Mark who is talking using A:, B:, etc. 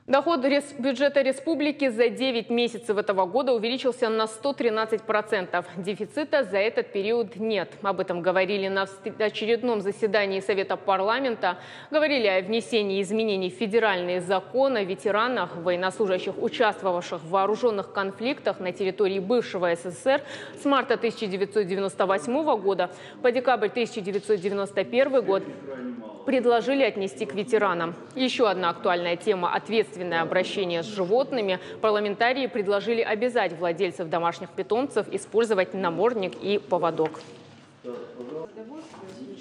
A: Доход бюджета республики за 9 месяцев этого года увеличился на 113%. Дефицита за этот период нет. Об этом говорили на очередном заседании Совета парламента. Говорили о внесении изменений в федеральные законы о ветеранах, военнослужащих, участвовавших в вооруженных конфликтах на территории бывшего СССР с марта 1998 года по декабрь 1991 год. Предложили отнести к ветеранам. Еще одна актуальная тема – ответственное обращение с животными. Парламентарии предложили обязать владельцев домашних питомцев использовать намордник и поводок.